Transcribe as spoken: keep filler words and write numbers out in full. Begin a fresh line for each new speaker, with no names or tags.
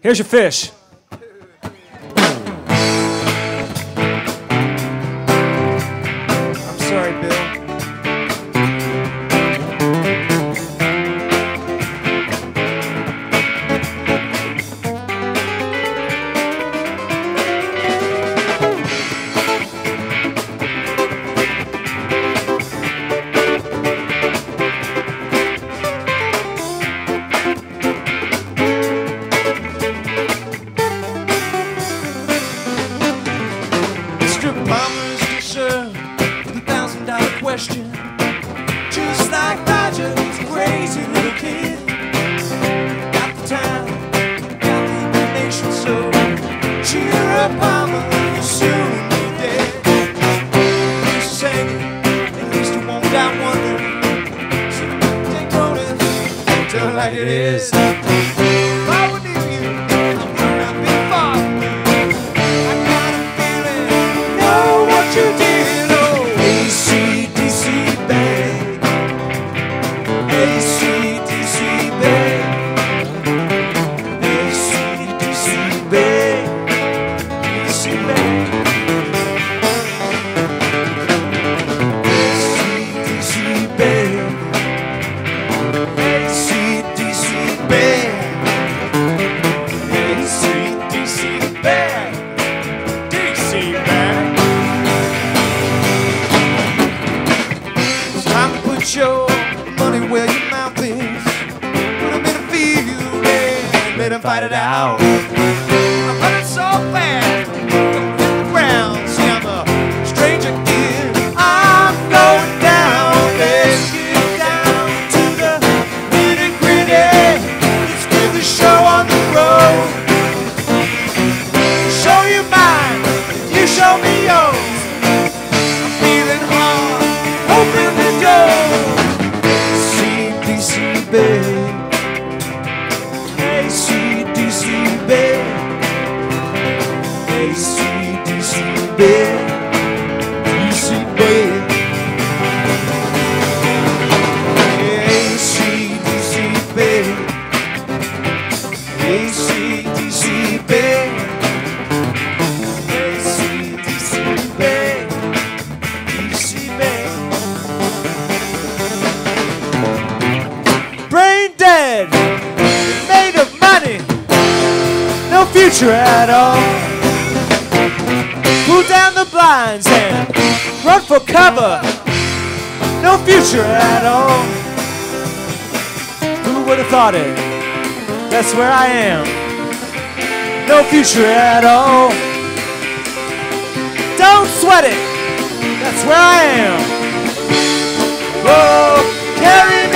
Here's your Phish. I'm sorry, Bill.
Just like Roger, he's a crazy little kid. Got the time, got the inclination, so cheer up, mama, you'll soon be dead. He's singing, at least you won't doubt wondering. So take notice, tell it like it is. If I were near you, I'm running up in far from you. I got a feeling, know what you did. A C D C bang, A C D C bang, A C D C bang, A C bang, A C D C bang, A C D C bang, A C D C bang, D C bang. Put your money where your mouth is. Put a bit of feeling, let him fight it out. I'm running so fast, don't hit the ground. See, I'm a stranger here. I'm going down. Let's get down to the nitty gritty. Let's do the show on the road. Show you mine, you show me yours. I'm feeling hard, open the door. A C D C bang, A C D C bang, D C bang, A C D C bang, A C D C bang, A C D C bang, D C bang. Brain dead, made of money, no future at all. Pull down the blinds and run for cover, no future at all. Who would have thought it? That's where I am, no future at all. Don't sweat it, that's where I am. Oh, carry me.